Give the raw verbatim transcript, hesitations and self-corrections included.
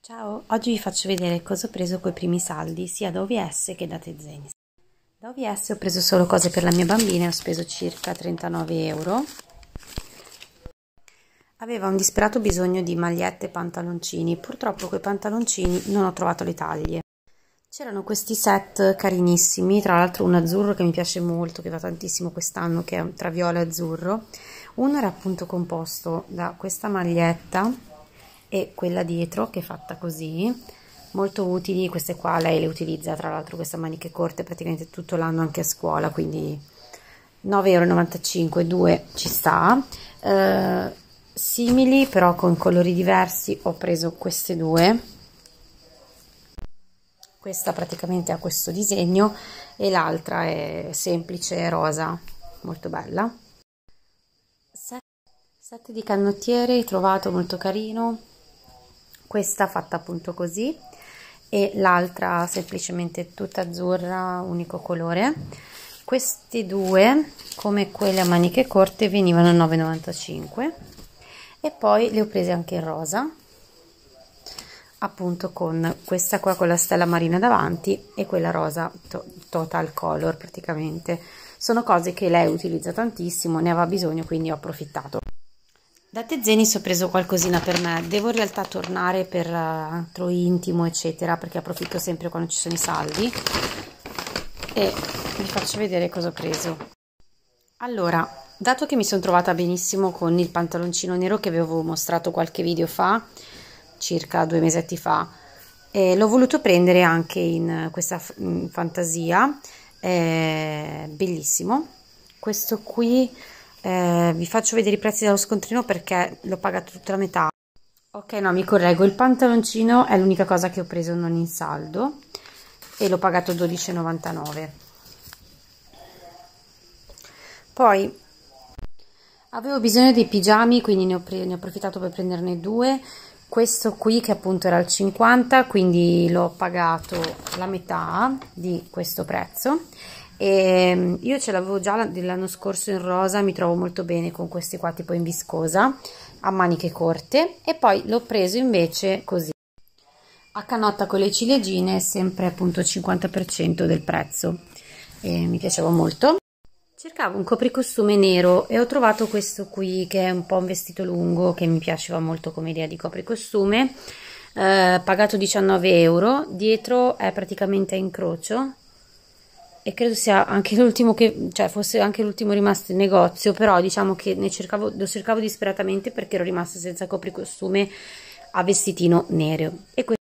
Ciao, oggi vi faccio vedere cosa ho preso coi primi saldi sia da O V S che da Tezzeni. Da O V S ho preso solo cose per la mia bambina e ho speso circa trentanove euro. Aveva un disperato bisogno di magliette e pantaloncini, purtroppo quei pantaloncini non ho trovato le taglie. C'erano questi set carinissimi, tra l'altro un azzurro che mi piace molto, che va tantissimo quest'anno, che è tra viola e azzurro. Uno era appunto composto da questa maglietta e quella dietro che è fatta così, molto utili. Queste qua lei le utilizza, tra l'altro queste maniche corte praticamente tutto l'anno anche a scuola, quindi nove e novantacinque euro, due ci sta. Eh, simili però con colori diversi ho preso queste due, questa praticamente ha questo disegno e l'altra è semplice rosa, molto bella. Set, set di canottiere trovato molto carino, questa fatta appunto così e l'altra semplicemente tutta azzurra, unico colore. Questi due, come quelle a maniche corte, venivano a nove e novantacinque e poi le ho prese anche in rosa, appunto con questa qua con la stella marina davanti e quella rosa to total color praticamente. Sono cose che lei utilizza tantissimo, ne aveva bisogno, quindi ho approfittato. Da Tezzenis ho preso qualcosina per me, devo in realtà tornare per altro intimo eccetera, perché approfitto sempre quando ci sono i saldi e vi faccio vedere cosa ho preso. Allora, dato che mi sono trovata benissimo con il pantaloncino nero che avevo mostrato qualche video fa, circa due mesetti fa, e l'ho voluto prendere anche in questa in fantasia, è bellissimo. Questo qui, eh, vi faccio vedere i prezzi dello scontrino perché l'ho pagato tutta la metà. Ok, no, mi correggo, il pantaloncino è l'unica cosa che ho preso non in saldo e l'ho pagato dodici e novantanove. Poi avevo bisogno dei pigiami, quindi ne ho, ne ho approfittato per prenderne due. Questo qui che appunto era al cinquanta, quindi l'ho pagato la metà di questo prezzo. E io ce l'avevo già dell'anno scorso in rosa, mi trovo molto bene con questi qua tipo in viscosa, a maniche corte, e poi l'ho preso invece così, a canotta con le ciliegine, sempre appunto cinquanta per cento del prezzo, e mi piaceva molto. Cercavo un copricostume nero e ho trovato questo qui che è un po' un vestito lungo che mi piaceva molto come idea di copricostume, eh, pagato diciannove euro, dietro è praticamente a incrocio e credo sia anche l'ultimo che, cioè fosse anche l'ultimo rimasto in negozio, però diciamo che ne cercavo, lo cercavo disperatamente perché ero rimasta senza copricostume a vestitino nero. E